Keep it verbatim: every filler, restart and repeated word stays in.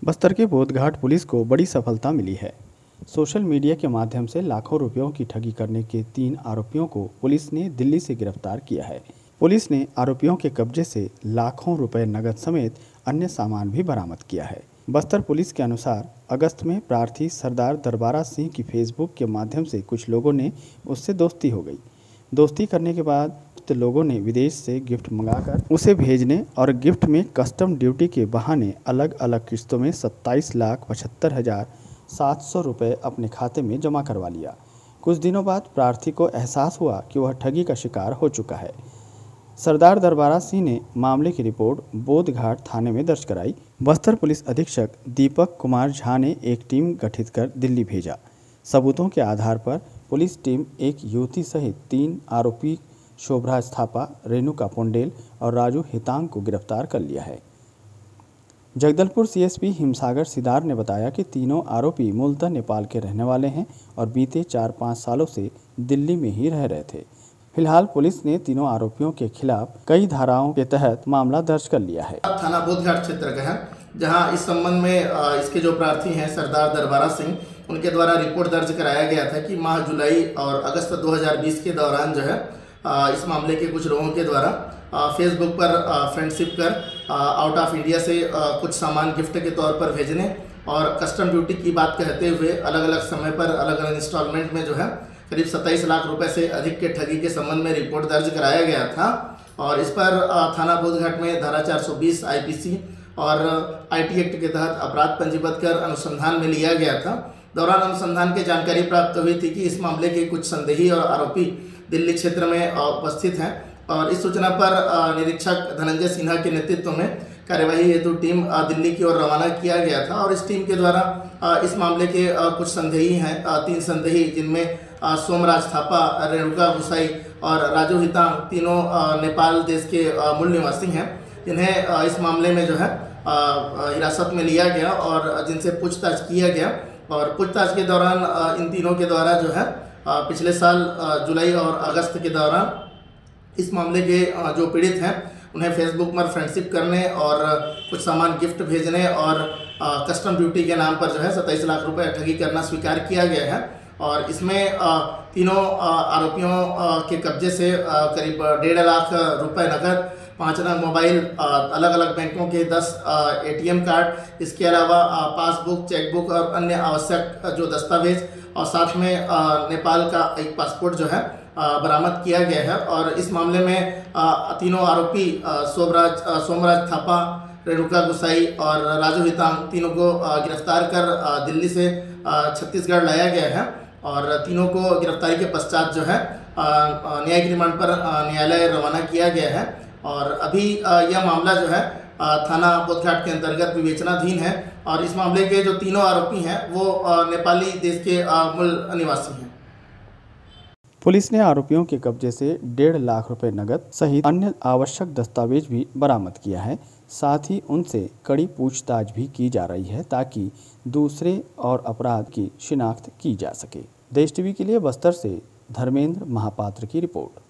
बस्तर के बोधघाट पुलिस को बड़ी सफलता मिली है। सोशल मीडिया के माध्यम से लाखों रुपयों की ठगी करने के तीन आरोपियों को पुलिस ने दिल्ली से गिरफ्तार किया है। पुलिस ने आरोपियों के कब्जे से लाखों रुपए नकद समेत अन्य सामान भी बरामद किया है। बस्तर पुलिस के अनुसार अगस्त में प्रार्थी सरदार दरबारा सिंह की फेसबुक के माध्यम से कुछ लोगों ने उससे दोस्ती हो गई। दोस्ती करने के बाद लोगों ने विदेश से गिफ्ट मंगाकर उसे भेजने और गिफ्ट में कस्टम ड्यूटी के बहाने अलग अलग किस्तों में सत्ताईस लाख पचहत्तर हजार सात सौ रुपये अपने खाते में जमा करवा लिया। कुछ दिनों बाद प्रार्थी को एहसास हुआ कि वह ठगी का शिकार हो चुका है। सरदार दरबारा सिंह ने मामले की रिपोर्ट बोधघाट थाने में दर्ज कराई। बस्तर पुलिस अधीक्षक दीपक कुमार झा ने एक टीम गठित कर दिल्ली भेजा। सबूतों के आधार पर पुलिस टीम एक युवती सहित तीन आरोपी शोभराज थापा, रेणुका पोंडेल और राजू हितांग को गिरफ्तार कर लिया है। जगदलपुर सीएसपी हिमसागर सिदार ने बताया कि तीनों आरोपी मूलतः नेपाल के रहने वाले हैं और बीते चार पाँच सालों से दिल्ली में ही रह रहे थे। फिलहाल पुलिस ने तीनों आरोपियों के खिलाफ कई धाराओं के तहत मामला दर्ज कर लिया है। थाना बोधघाट क्षेत्र का है, जहां इस संबंध में इसके जो प्रार्थी हैं सरदार दरबारा सिंह, उनके द्वारा रिपोर्ट दर्ज कराया गया था कि माह जुलाई और अगस्त दो हज़ार बीस के दौरान जो है इस मामले के कुछ लोगों के द्वारा फेसबुक पर फ्रेंडशिप कर आउट ऑफ इंडिया से कुछ सामान गिफ्ट के तौर पर भेजने और कस्टम ड्यूटी की बात कहते हुए अलग अलग समय पर अलग अलग इंस्टॉलमेंट में जो है करीब सत्ताईस लाख रुपए से अधिक के ठगी के संबंध में रिपोर्ट दर्ज कराया गया था। और इस पर थाना बोधघाट में धारा चार सौ बीस आईपीसी और आईटी एक्ट के तहत अपराध पंजीबद्ध कर अनुसंधान में लिया गया था। दौरान अनुसंधान की जानकारी प्राप्त हुई थी कि इस मामले के कुछ संदेही और आरोपी दिल्ली क्षेत्र में उपस्थित हैं और इस सूचना पर निरीक्षक धनंजय सिन्हा के नेतृत्व में कार्यवाही हेतु टीम दिल्ली की ओर रवाना किया गया था। और इस टीम के द्वारा इस मामले के कुछ संदेही हैं, तीन संदेही, जिनमें सोमराज थापा, रेणुका गुसाई और राजू हितांग, तीनों नेपाल देश के मूल निवासी हैं, जिन्हें इस मामले में जो है हिरासत में लिया गया और जिनसे पूछताछ किया गया। और पूछताछ के दौरान इन तीनों के द्वारा जो है पिछले साल जुलाई और अगस्त के दौरान इस मामले के जो पीड़ित हैं उन्हें फेसबुक पर फ्रेंडशिप करने और कुछ सामान गिफ्ट भेजने और कस्टम ड्यूटी के नाम पर जो है सत्ताईस लाख रुपए ठगी करना स्वीकार किया गया है। और इसमें तीनों आरोपियों के कब्जे से करीब डेढ़ लाख रुपए नकद, पाँच लाख मोबाइल, अलग अलग बैंकों के दस एटीएम कार्ड, इसके अलावा पासबुक, चेकबुक और अन्य आवश्यक जो दस्तावेज और साथ में नेपाल का एक पासपोर्ट जो है बरामद किया गया है। और इस मामले में तीनों आरोपी सोमराज सोमराज थापा, रेणुका गुसाई और राजू हितांग, तीनों को गिरफ्तार कर दिल्ली से छत्तीसगढ़ लाया गया है। और तीनों को गिरफ्तारी के पश्चात जो है न्यायिक रिमांड पर न्यायालय रवाना किया गया है। और अभी यह मामला जो है थाना बोधघाट के अंतर्गत विवेचनाधीन है और इस मामले के जो तीनों आरोपी हैं वो नेपाली देश के मूल निवासी हैं। पुलिस ने आरोपियों के कब्जे से डेढ़ लाख रुपए नकद सहित अन्य आवश्यक दस्तावेज भी बरामद किया है। साथ ही उनसे कड़ी पूछताछ भी की जा रही है ताकि दूसरे और अपराध की शिनाख्त की जा सके। देश टीवी के लिए बस्तर से धर्मेंद्र महापात्र की रिपोर्ट।